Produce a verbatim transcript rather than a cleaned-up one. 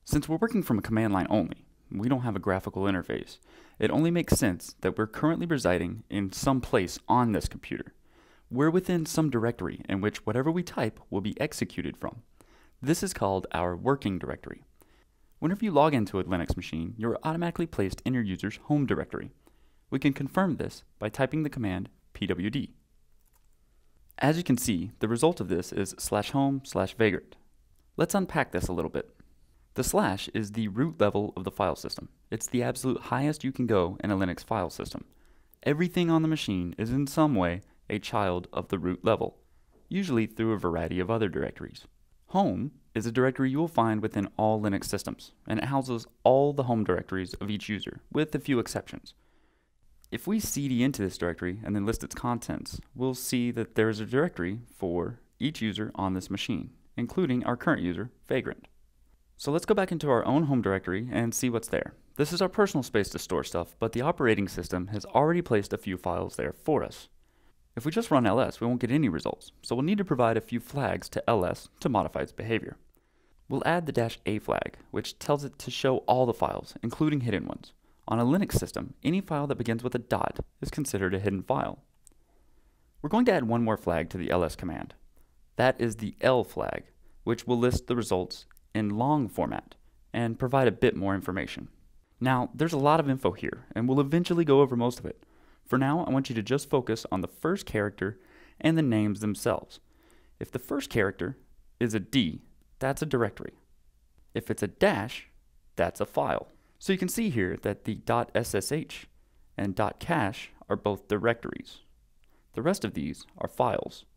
Since we're working from a command line only, we don't have a graphical interface, it only makes sense that we're currently residing in some place on this computer. We're within some directory in which whatever we type will be executed from. This is called our working directory. Whenever you log into a Linux machine, you're automatically placed in your user's home directory. We can confirm this by typing the command pwd. As you can see, the result of this is slash home slash vagrant. Let's unpack this a little bit. The slash is the root level of the file system. It's the absolute highest you can go in a Linux file system. Everything on the machine is in some way a child of the root level, usually through a variety of other directories. Home is a directory you will find within all Linux systems, and it houses all the home directories of each user, with a few exceptions. If we cd into this directory and then list its contents, we'll see that there is a directory for each user on this machine, including our current user, Vagrant. So let's go back into our own home directory and see what's there. This is our personal space to store stuff, but the operating system has already placed a few files there for us. If we just run ls, we won't get any results, so we'll need to provide a few flags to ls to modify its behavior. We'll add the -a flag, which tells it to show all the files, including hidden ones. On a Linux system, any file that begins with a dot is considered a hidden file. We're going to add one more flag to the ls command. That is the L flag, which will list the results in long format and provide a bit more information. Now, there's a lot of info here, and we'll eventually go over most of it. For now, I want you to just focus on the first character and the names themselves. If the first character is a D, that's a directory. If it's a dash, that's a file. So you can see here that the .ssh and .cache are both directories. The rest of these are files.